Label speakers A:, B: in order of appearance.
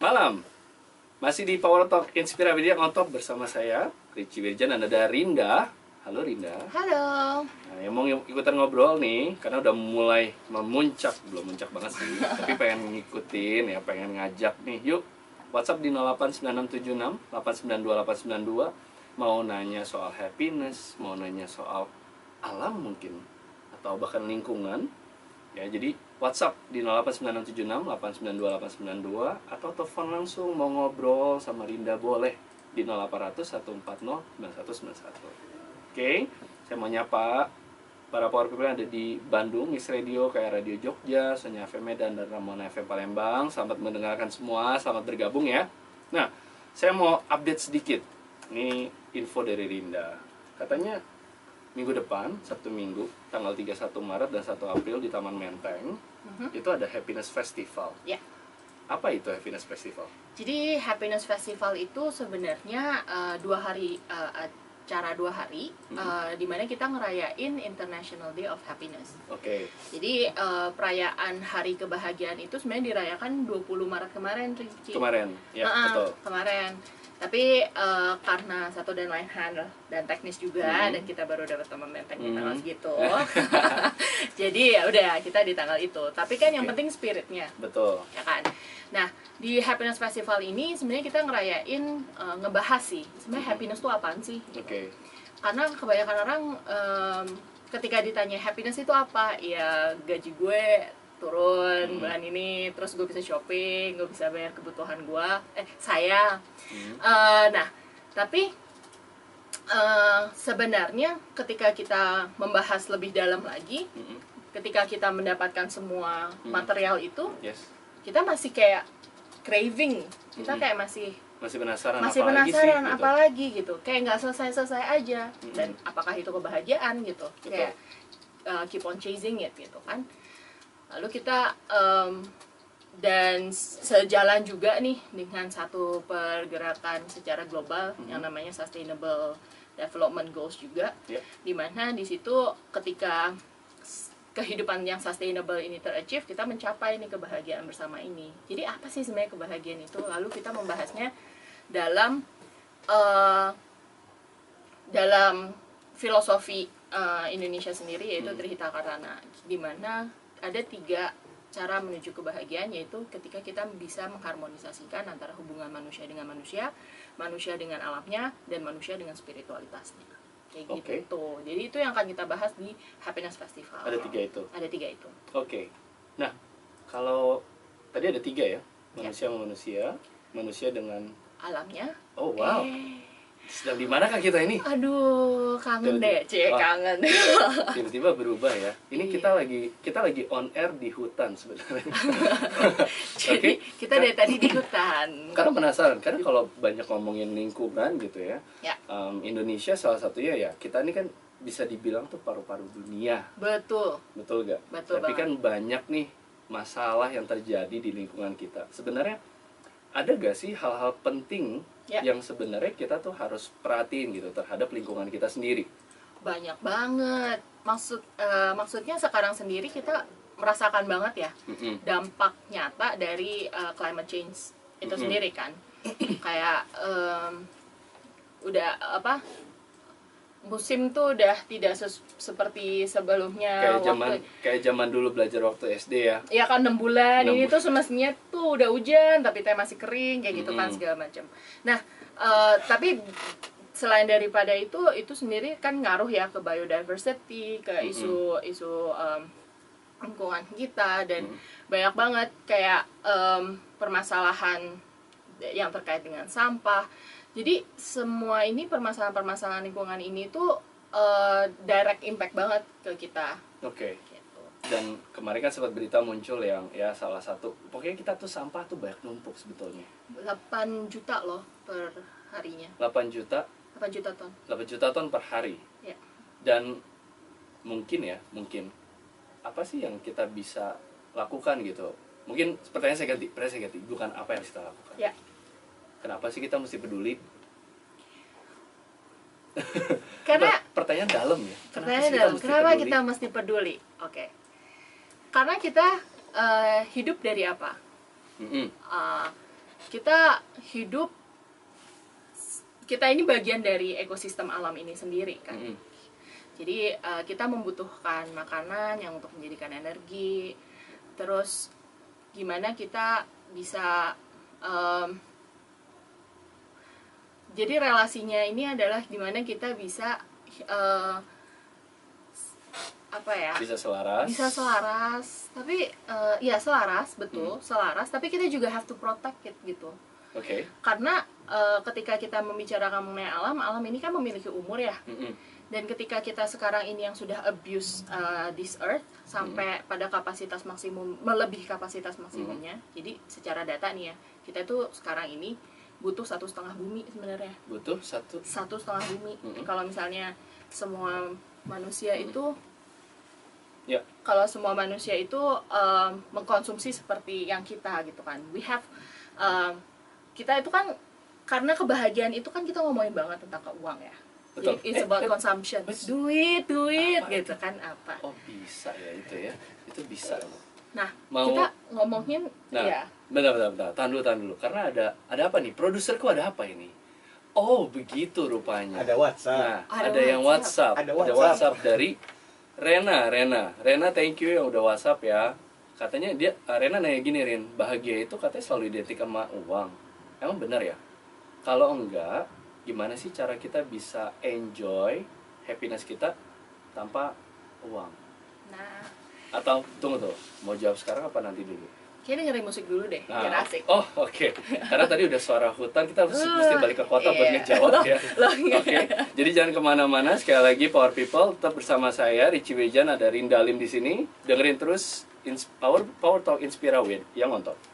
A: Malam, masih di Power Talk Inspiramedia Ngontop bersama saya, Richie Wirjan, dan ada Rinda. Halo Rinda.
B: Halo.
A: Nah, yang mau ikutan ngobrol nih, karena udah mulai memuncak, belum muncak banget sih, tapi pengen ngikutin ya, pengen ngajak nih. Yuk, WhatsApp di 089676 892 892. Mau nanya soal happiness, mau nanya soal alam mungkin, atau bahkan lingkungan. Ya, jadi WhatsApp di 089676 892 892 atau telepon langsung mau ngobrol sama Rinda boleh di 0800 140 9191. Oke, saya mau nyapa para power people yang ada di Bandung, Mix Radio, kayak Radio Jogja, Sonya FM Medan, dan Ramona FM Palembang. Selamat mendengarkan semua, selamat bergabung ya. Nah, saya mau update sedikit. Ini info dari Rinda. Katanya minggu depan, Sabtu Minggu, tanggal 31 Maret dan 1 April di Taman Menteng, itu ada Happiness Festival.
B: Ya.
A: Apa itu Happiness Festival?
B: Jadi Happiness Festival itu sebenarnya acara 2 hari, di mana kita ngerayain International Day of Happiness.
A: Oke.
B: Jadi perayaan Hari Kebahagiaan itu sebenarnya dirayakan 20 Maret kemarin, Ricci.
A: Kemarin, ya betul.
B: Kemarin. Tapi karena satu dan lain hal dan teknis juga, dan kita baru dapat teman menteng di tanggal segitu, jadi ya udah kita di tanggal itu. Tapi kan yang penting spiritnya,
A: betul,
B: ya kan. Nah, di Happiness Festival ini sebenarnya kita ngerayain, ngebahas sih sebenarnya happiness itu apaan sih.
A: Oke.
B: Karena kebanyakan orang ketika ditanya happiness itu apa, ya gaji gue turun bulan ini, terus gue bisa shopping, gue bisa bayar kebutuhan gue, saya. Nah, tapi sebenarnya ketika kita membahas lebih dalam lagi, ketika kita mendapatkan semua material itu, kita masih kayak craving, kita kayak masih
A: penasaran,
B: apalagi gitu, kayak nggak selesai aja. Dan apakah itu kebahagiaan gitu? Kayak keep on chasing it gitu kan. Lalu kita dan sejalan juga nih dengan satu pergerakan secara global yang namanya Sustainable Development Goals juga, di mana di situ ketika kehidupan yang sustainable ini ter-achieve, kita mencapai nih kebahagiaan bersama ini. Jadi apa sih sebenarnya kebahagiaan itu? Lalu kita membahasnya dalam filosofi Indonesia sendiri, yaitu Trihita Kartana, di mana ada 3 cara menuju kebahagiaan, yaitu ketika kita bisa mengharmonisasikan antara hubungan manusia dengan manusia, manusia dengan alamnya, dan manusia dengan spiritualitasnya. Kayak gitu. Jadi itu yang akan kita bahas di Happiness Festival.
A: Ada 3 itu?
B: Ada 3 itu.
A: Oke. Nah, kalau tadi ada 3 ya? Manusia sama manusia, manusia dengan
B: alamnya.
A: Oh wow. Sedang di mana kah kita ini?
B: Aduh, kangen deh, kangen.
A: Tiba-tiba berubah ya. Ini kita lagi on air di hutan sebenarnya.
B: Jadi kita dari tadi di hutan.
A: Karena penasaran, karena kalau banyak ngomongin lingkungan gitu ya. Indonesia salah satunya ya, kita ini kan bisa dibilang tuh paru-paru dunia.
B: Betul.
A: Betul gak?
B: Betul.
A: Tapi kan banyak nih masalah yang terjadi di lingkungan kita. Sebenarnya ada gak sih hal-hal penting yang sebenarnya kita tuh harus perhatiin gitu terhadap lingkungan kita sendiri?
B: Banyak banget. Maksudnya sekarang sendiri kita merasakan banget ya dampak nyata dari climate change itu sendiri kan. Kayak udah musim tuh udah tidak seperti sebelumnya,
A: kayak zaman dulu belajar waktu SD ya.
B: Iya kan, 6 bulan ini tuh semestinya tuh udah hujan tapi teh masih kering kayak gitu kan, segala macam. Nah, tapi selain daripada itu sendiri kan ngaruh ya ke biodiversity, ke isu lingkungan kita, dan banyak banget kayak permasalahan yang terkait dengan sampah. Jadi semua ini permasalahan lingkungan ini tuh direct impact banget ke kita.
A: Oke. Gitu. Dan kemarin kan sempat berita muncul yang ya salah satu, pokoknya kita tuh sampah tuh banyak numpuk sebetulnya.
B: 8 juta loh per harinya.
A: 8 juta?
B: 8 juta ton.
A: 8 juta ton per hari.
B: Ya.
A: Dan mungkin apa sih yang kita bisa lakukan gitu? Mungkin pertanyaan saya ganti, bukan apa yang kita lakukan.
B: Ya.
A: Kenapa sih kita mesti peduli?
B: Karena
A: pertanyaan dalam ya.
B: Kenapa kita mesti peduli? Oke. Karena kita hidup dari apa? kita hidup, kita ini bagian dari ekosistem alam ini sendiri kan. Jadi kita membutuhkan makanan yang untuk menjadikan energi. Terus gimana kita bisa jadi relasinya ini adalah gimana kita bisa apa ya?
A: Bisa selaras.
B: Bisa selaras, tapi ya selaras, betul, selaras. Tapi kita juga have to protect it gitu.
A: Oke.
B: Karena ketika kita membicarakan mengenai alam, alam ini kan memiliki umur ya. Dan ketika kita sekarang ini yang sudah abuse this earth sampai pada kapasitas maksimum, melebihi kapasitas maksimumnya. Jadi secara data nih ya, kita tuh sekarang ini butuh 1,5 bumi sebenarnya.
A: Butuh 1,5
B: bumi. Kalau misalnya semua manusia itu,
A: ya.
B: Kalau semua manusia itu mengkonsumsi seperti yang kita gitu kan, we have kita itu kan, karena kebahagiaan itu kan kita ngomongin banget tentang keuang ya.
A: Betul.
B: Jadi it's about consumption, duit
A: apa
B: gitu kan apa.
A: Oh bisa ya itu ya, itu bisa.
B: Nah
A: Mau-
B: kita ngomongin
A: Nah,
B: ya.
A: bentar, tahan dulu. Karena ada apa nih? Produserku ada apa ini? Oh begitu rupanya.
C: Ada WhatsApp.
A: Nah,
B: Ada
A: ada yang WhatsApp.
C: Ada
A: Ada
C: WhatsApp.
A: WhatsApp dari Rena, thank you yang udah WhatsApp ya. Katanya dia, Rena nanya gini, Rin, bahagia itu katanya selalu identik sama uang. Emang benar ya? Kalau enggak, gimana sih cara kita bisa enjoy happiness kita tanpa uang?
B: Nah,
A: Atau tunggu tuh, mau jawab sekarang apa nanti dulu?
B: kayaknya dengerin musik dulu deh, biar asik.
A: Oh oke. Karena tadi udah suara hutan, kita mesti balik ke kota buat
B: Iya.
A: ngejawab ya.
B: Loh, iya.
A: Oke. Jadi jangan kemana-mana. Sekali lagi Power People tetap bersama saya Richie Wejan, ada Rinda Lim di sini. Dengerin terus Power Talk Inspira with yang on top.